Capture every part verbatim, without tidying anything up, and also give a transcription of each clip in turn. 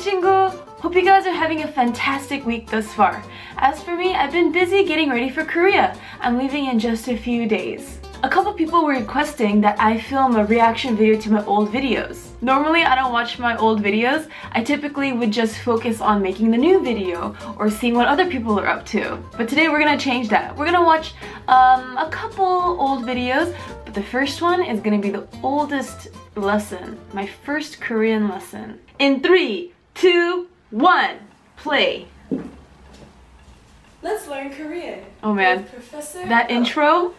chingoo! Hope you guys are having a fantastic week thus far. As for me, I've been busy getting ready for Korea. I'm leaving in just a few days. A couple people were requesting that I film a reaction video to my old videos. Normally, I don't watch my old videos. I typically would just focus on making the new video or seeing what other people are up to. But today we're gonna change that. We're gonna watch um, a couple old videos, but the first one is gonna be the oldest lesson, my first Korean lesson. In three, two, one, play. Let's learn Korean. Oh man, Professor that oh. intro.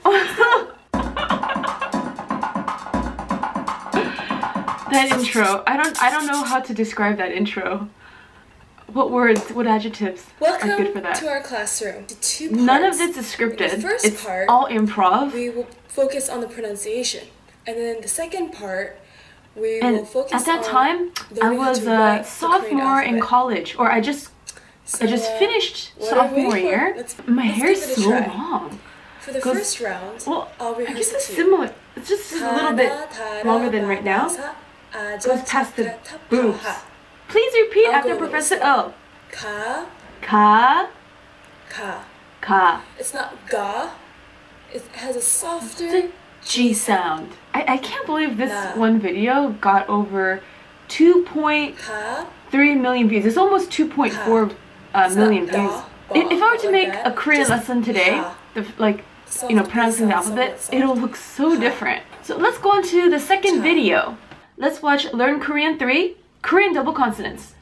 That intro. I don't I don't know how to describe that intro. What words, what adjectives Welcome are good for that? to our classroom. The two parts. None of this is scripted. In the first it's part, all improv. we will focus on the pronunciation. And then the second part, we and will focus at that on time, I learning how was to a write the sophomore Korean in alphabet. college, or I just So, I just uh, finished what are we sophomore waiting for? year. Let's- My let's hair is give it a so try. long. For the Goes- first round, Well, I'll I rehearse guess it it's to you. similar. It's just a little bit longer than right now. Goes past the boobs. Please repeat I'll after go Professor slow. O. Ka, Ka, ka. ka. It's not ga. It has a softer G sound. I, I can't believe this Nah. one video got over two point ka. three million views. It's almost two point four uh, It's million not views. da, If, ba, if I were to like make that. a Korean Just lesson today, ha. the, like, you know, Soft pronouncing the sound, alphabet, somewhat it'll soft. look so different. So let's go on to the second Cha. video. Let's watch Learn Korean three, Korean double consonants.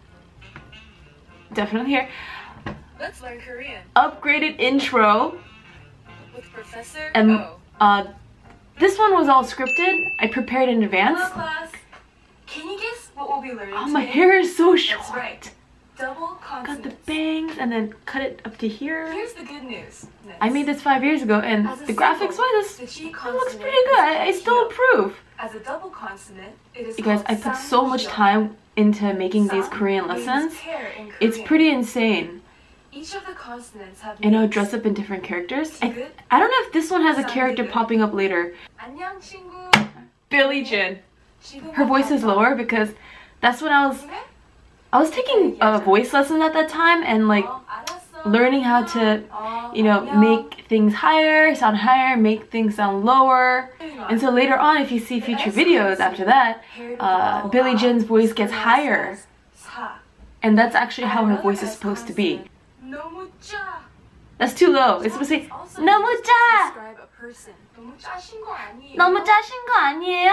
Definitely here. Let's learn Korean Upgraded intro. with Professor And O. uh, this one was all scripted. I prepared in advance. Hello class. Can you guess what we'll be learning Oh, my today? hair is so short. That's right. Double Got the consonants. bangs and then cut it up to here. Here's the good news. Next. I made this five years ago, and As a the graphics symbol, wise, the G it looks consonant pretty good. I, I is still called approve. As a double consonant, it is You guys, I called put so much samgyeong. time into making these Sam Korean means lessons. pair in It's Korean. pretty insane. Each of the consonants have And I'll names. dress up in different characters. I, Good. I don't know if this one has a Sound character good. popping up later. Anyong, chingoo. Billie Jean. Chingoo Her voice is papa. lower because that's when I was 그래? I was taking uh, voice lessons at that time and like 어, 알았어. learning how to, 어, you know, 안녕. make things higher, sound higher, make things sound lower. And so later on, if you see future videos after that, uh, Billie Jean's voice gets higher. 사. And that's actually how her voice is supposed to be. 너무 짜. That's too low. It's supposed to say, Also 너무 used to 짜! describe a person. 너무 짜신 거 아니에요? 너무 짜신 거 아니에요?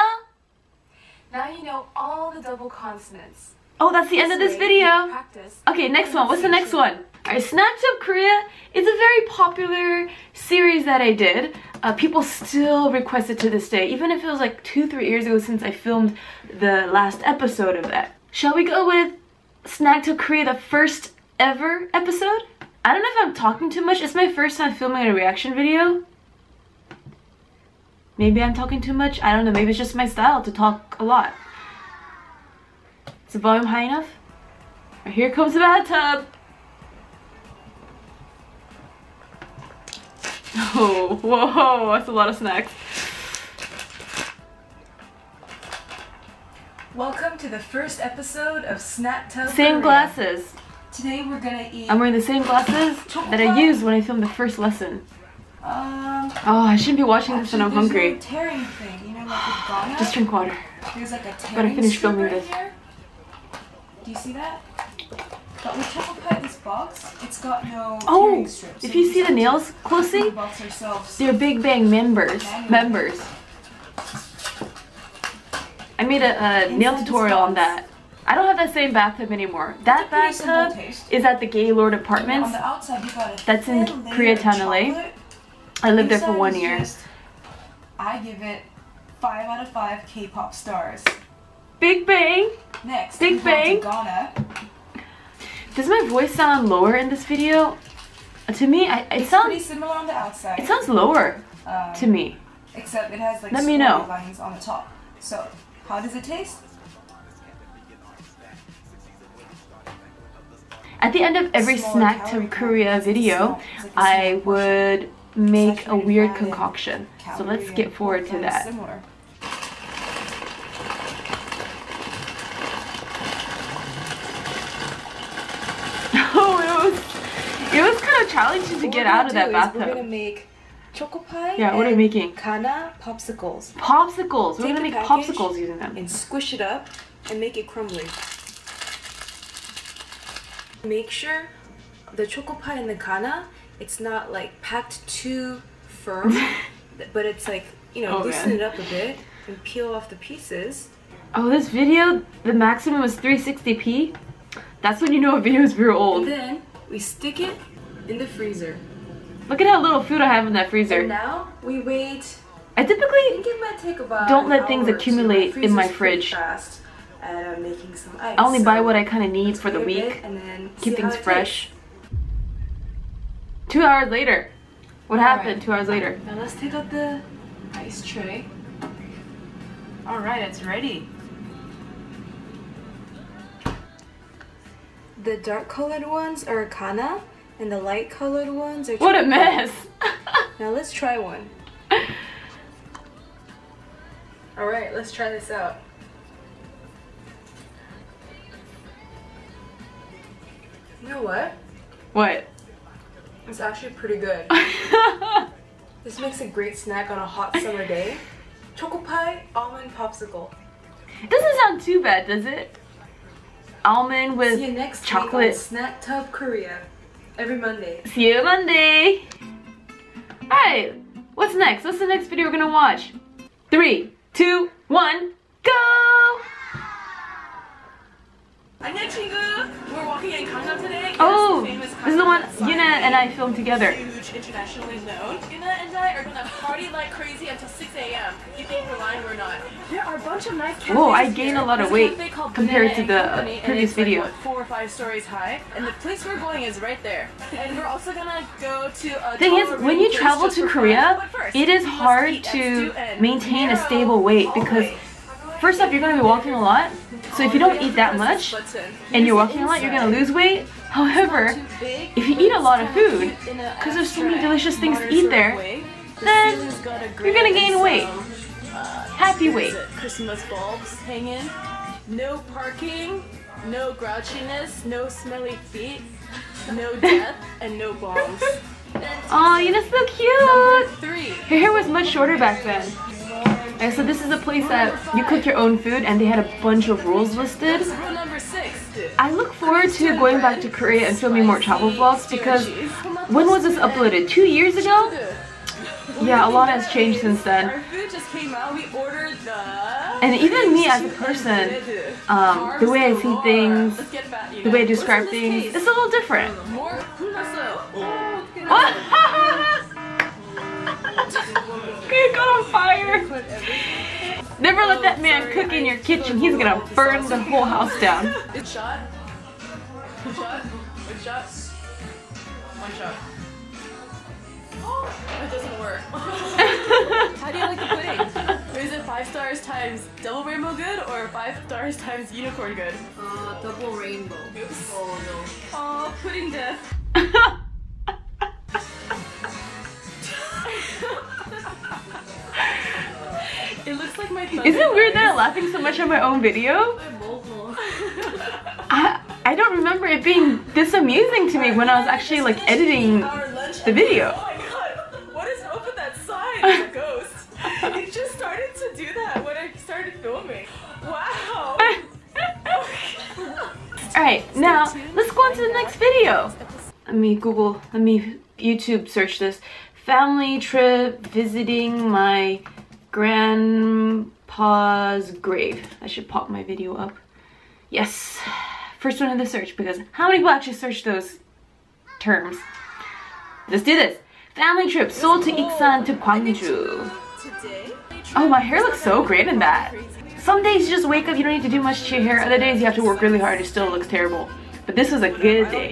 Now you know all the double consonants. Oh, that's the end of this way, video. you practice Okay, next one. What's the next one? Alright, Snacks of Korea is a very popular series that I did. Uh, people still request it to this day, even if it was like two, three years ago since I filmed the last episode of that. Shall we go with Snacks of Korea, the first ever episode? I don't know if I'm talking too much. It's my first time filming a reaction video. Maybe I'm talking too much. I don't know. Maybe it's just my style to talk a lot. Is the volume high enough? Here comes the bathtub. Oh, whoa, that's a lot of snacks. Welcome to the first episode of Snack Tub Same Korea. glasses. Today we're gonna eat. I'm wearing the same glasses that I used when I filmed the first lesson. Um, Oh, I shouldn't be watching this when I'm actually, hungry. there's no tearing thing. You know, like with Ghana. Just drink water. There's like a Gotta tearing finish strip filming right this. here. Do you see that? But with Choco Pie, this box, it's got no Oh, tearing strips. if So you we see the have to nails open closely, the box ourselves. they're Big Bang members. Members. I made a, a nail Inside this tutorial on box. that. I don't have that same bathtub anymore. That pretty simple bathtub taste. is at the Gaylord On Apartments. the outside, you got a That's in thin layer Koreatown, of L A. chocolate. I lived there for Inside one is year. just- I give it five out of five K-pop stars. Big Bang! Next, Big we go Bang. to Ghana. Does my voice sound lower in this video? Uh, To me, I, it Pretty sounds similar on the outside. it sounds lower um, to me. Except it has like Let me know. lines on the top. So, how does it taste? At the end of every Smaller Snack calorie to Korea count. video, It's like a I small portion. would make a Saturated weird fat and concoction. So calorie let's and get forward to pork fat is that. Similar. challenge you to What get we're out of gonna that do is We're bathtub. gonna make choco pie. Yeah, what are we and making? Kana popsicles. Popsicles. We're Take gonna the make package popsicles using them. and squish it up and make it crumbly. Make sure the choco pie and the kana, it's not like packed too firm, but it's like, you know, Oh, loosen man. it up a bit and peel off the pieces. Oh, this video, the maximum is three sixty p. That's when you know a video is real And old. then we stick it in the freezer. Look at how little food I have in that freezer. And now we wait. I I typically think it might take about don't an let things hour or two. accumulate in my freezer's pretty fridge. Fast at uh, making some ice. I only so buy what I kind of need let's for the wait a bit week. and then Keep see how things it fresh. Two hours later. What happened Alright. two hours later? tastes. Now let's take out the ice tray. All right, it's ready. The dark colored ones are kana, and the light colored ones are. What a chocolate. mess! Now let's try one. All right, let's try this out. You know what? What? It's actually pretty good. This makes a great snack on a hot summer day. Choco pie almond popsicle. Doesn't sound too bad, does it? Almond with See you next week chocolate. on Snack Tub Korea. Every Monday. See you Monday. Alright, what's next? What's the next video we're gonna watch? Three, two, one, go! Anyong, chingoo! We're walking in Gangnam today. Oh, this is the one Yuna and I filmed together. Huge, internationally known. Yuna and I are gonna party like crazy until six A M You think we're lying? We're not. There are a bunch of nice cafes. Whoa, I gained here. a lot of There's a weight cafe called compared to Banana the and Company, and previous it's like, video. what, four or five stories high, and the place we're going is right there. And we're also gonna go to a Thing is, Toro when you place travel just to for fun. Korea, But first, it is we must hard eat to and stew and maintain a narrow stable weight because always. first off, you're gonna be walking a lot. So if you don't eat that much and you're walking a lot, you're gonna lose weight. However, if you eat a lot of food, because there's so many delicious things to eat there, then you're gonna gain weight. Happy weight. Christmas bulbs hanging. No parking. No grouchiness. No smelly feet. No death. And no bombs. Oh, you're so cute! Three. Her hair was much shorter back then. Okay, so this is a place that you cook your own food and they had a bunch of rules listed. Rule number six. I look forward to going back to Korea and filming more travel vlogs because when was this uploaded? Two years ago? Yeah, a lot has changed since then. Our food just came out. We ordered the. And even me as a person, um, the way I see things, the way I describe things, it's a little different. More. You got on fire! Never let that man cook in your kitchen. He's gonna burn the whole house down. It's shot. One shot. One shot. One shot. Oh, it doesn't work. How do you like the pudding? Is it five stars times double rainbow good or five stars times unicorn good? Uh, double rainbow. Oops. Oh no. Oh, pudding death. It looks like my thumb. Isn't it weird that I'm laughing so much at my own video? I, I don't remember it being this amusing to me when I was actually like editing the video. Oh my god, what is up with that sign? It's a ghost. It just started to do that when I started filming. Wow. Alright, now let's go on to the next video. Let me Google, let me YouTube search this. Family trip visiting my grandpa's grave. I should pop my video up. Yes, first one in the search because how many people actually search those terms? Let's do this. Family trip, Seoul to Iksan to Gwangju. Oh, my hair looks so great in that. Some days you just wake up, you don't need to do much to your hair. Other days you have to work really hard, it still looks terrible. But this was a good day.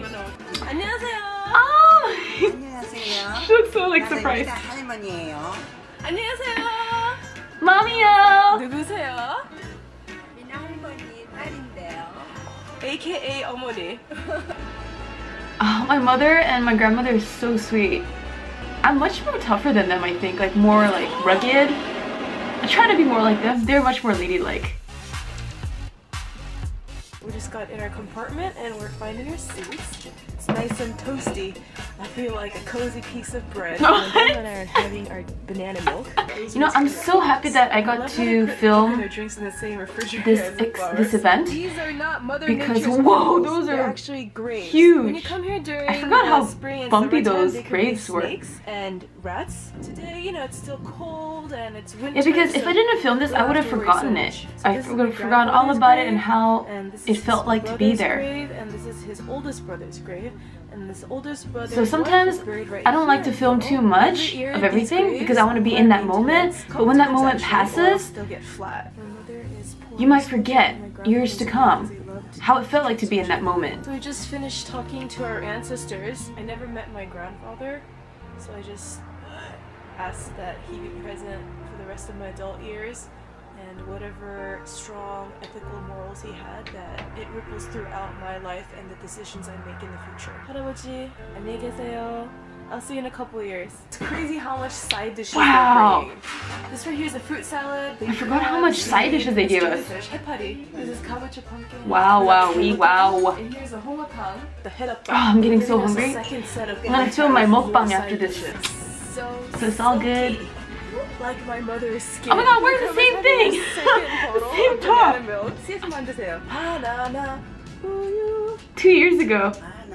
Oh! She looks so like surprised. 할머니예요. 안녕하세요. Mommyo! 누구세요? 미나 할머니 딸인데요. A K A 어머니. Oh, my mother and my grandmother is so sweet. I'm much more tougher than them, I think. Like, more like rugged. I try to be more like them. They're much more ladylike. We just got in our compartment and we're finding our seats. It's nice and toasty. I feel like a cozy piece of bread. What? My mom and I are having our banana milk. You know, I'm so happy that I got to film their drinks in the same refrigerator this as the ex bars. this event These are not Mother because Nature's whoa, apples. those They're are actually grapes. huge. When you come here during I forgot uh, how spring and bumpy summertime, those they could grapes be were. snakes and rats. Today, you know, it's still cold and it's winter. Yeah, because so if I didn't film this, you I don't would have have to worry so forgotten it. much. So I this is would my have forgotten all grandfather's about it grave, and how and this is it his felt like to be brother's there. grave, and this is his oldest brother's grave. And this oldest brother So sometimes I don't like to film too much of everything because I want to be in that moment, but when that moment passes, you might forget years to come how it felt like to be in that moment. So we just finished talking to our ancestors. I never met my grandfather, so I just asked that he be present for the rest of my adult years, and whatever strong ethical morals he had, that it ripples throughout my life and the decisions I make in the future. 할아버지, 안녕히 계세요. I'll see you in a couple of years. It's crazy how much side dishes Wow. they're bringing. This right here is a fruit salad. I forgot how much side dishes they give us. 해파리. This is kabocha pumpkin. Wow, wow, we wow. And here's a 홍어탕. The head Oh, I'm getting so hungry. I'm I'm gonna film my mukbang after this. So, So it's all good. Like my mother's skin. Oh my god, we're the same thing! The same top! See if I'm 드세요. Banana, 우유. Two years ago.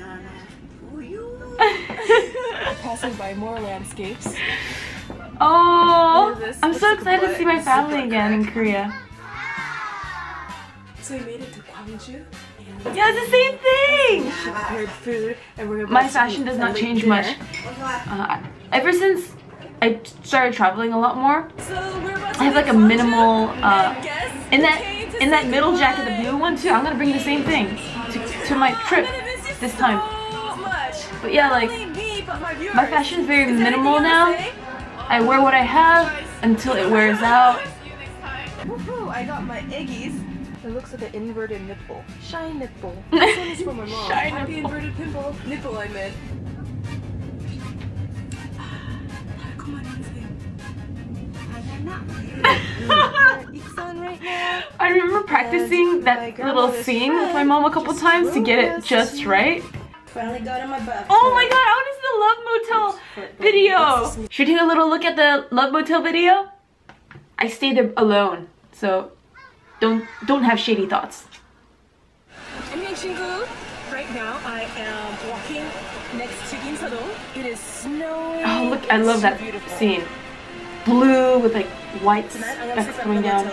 Passing by more landscapes. Oh, Look at this. I'm Looks so like a excited to butt. see my It's a family butt again in crack. Korea. So we made it to Gwangju. And Yeah, it's the same thing! we prepared food, and we're about My to fashion eat does a not late change dinner. much. Uh, ever since I started traveling a lot more, So we're about to I have like a eat minimal, Gwangju, uh, and guess in who that came to in that say middle goodbye? jacket, the blue one too. I'm gonna bring the same thing to, to my trip I'm gonna miss you this time. so much. But yeah, like Not only me, but my viewers. my fashion is very Is there minimal anything you now. wanna say? I wear what I have until it wears out. Woohoo, I got my eggies. It looks like an inverted nipple. Shy nipple. This one is from my mom. Shy Happy nipple. inverted pimple. Nipple I meant. 달콤한 인생. 익산 right now. I remember practicing that little scene with my mom a couple times to get it just right. Finally got in my butt. Oh my god, I want to see the Love Motel video! Should we take a little look at the Love Motel video? I stayed there alone, so don't don't have shady thoughts. Anyong, chingoo. Right now I am walking next to Insadong. It is snowing. Oh look, I love It's that so beautiful. scene. Blue with like white Tonight I'm gonna specks sleep coming at the down. hotel.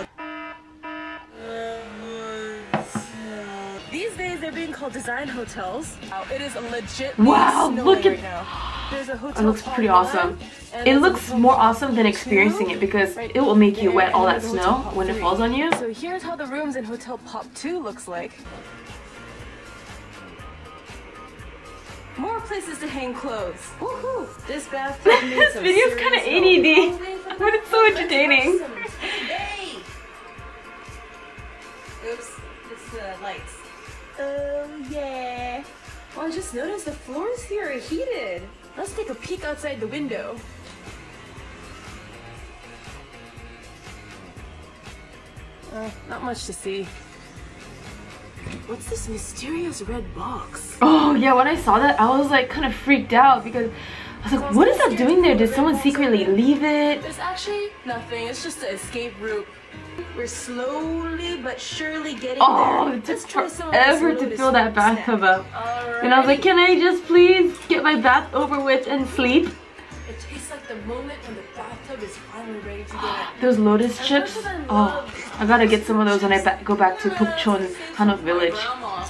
These days they're being called design hotels. Wow, it is a legit. Wow, snowing look at- right now. There's a hotel It looks Pop pretty one, awesome. and It there's a looks hotel more Pop awesome than two, experiencing it because right it will make you there, wet all and that there's a hotel snow Pop when it three. falls on you. So here's how the rooms in Hotel Pop two looks like. More places to hang clothes. Woohoo! This bathtub needs This some video's serious kinda help. A D D, All the way from but it's so Let's entertaining. watch some Hey! Oops, it's the lights. Oh yeah. Oh, I just noticed the floors here are heated. Let's take a peek outside the window. Uh, not much to see. What's this mysterious red box? Oh yeah, when I saw that, I was like kind of freaked out because I was like, what is that doing there? Did someone secretly leave it? There's actually nothing. It's just an escape route. We're slowly but surely getting Oh, there. it took Let's try some of this forever to lotus fill that root bathtub snack. up. And I was like, Alrighty. can I just please get my bath over with and sleep? It tastes like the moment when the bathtub is finally ready to go. Those lotus chips? Oh, I gotta get some of those when I ba go back to Pukchon Hanok Village. Grandma.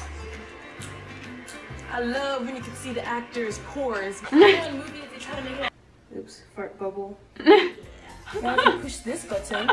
I love when you can see the actors' pores. In movies, they try to make it. Oops, fart bubble. Now I can push this button.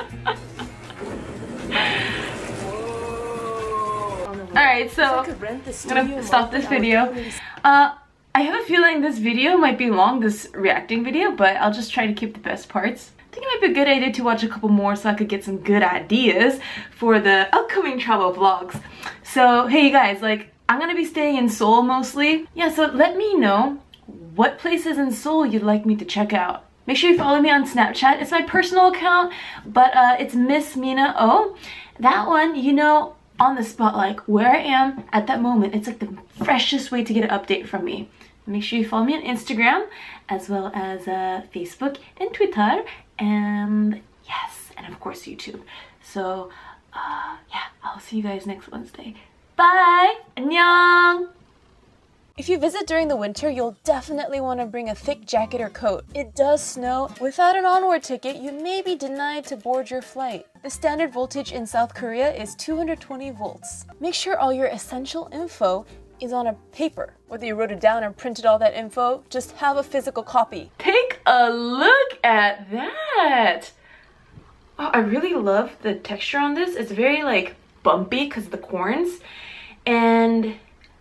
Alright, so I'm gonna stop this video. Uh, I have a feeling this video might be long, this reacting video, but I'll just try to keep the best parts. I think it might be a good idea to watch a couple more so I could get some good ideas for the upcoming travel vlogs. So, hey you guys, like, I'm gonna be staying in Seoul mostly. Yeah, so let me know what places in Seoul you'd like me to check out. Make sure you follow me on Snapchat. It's my personal account, but uh, it's Miss Mina O. That one, you know, on the spot, like where I am at that moment. It's like the freshest way to get an update from me. Make sure you follow me on Instagram as well as uh, Facebook and Twitter, and yes, and of course YouTube. So uh, yeah, I'll see you guys next Wednesday. Bye! Anyong! If you visit during the winter, you'll definitely want to bring a thick jacket or coat. It does snow. Without an onward ticket, you may be denied to board your flight. The standard voltage in South Korea is two hundred twenty volts. Make sure all your essential info is on a paper. Whether you wrote it down or printed all that info, just have a physical copy. Take a look at that! Oh, I really love the texture on this. It's very like bumpy because of the corns. And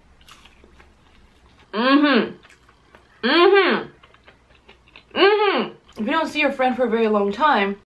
Mm-hmm. Mm-hmm. Mm-hmm. If you don't see your friend for a very long time,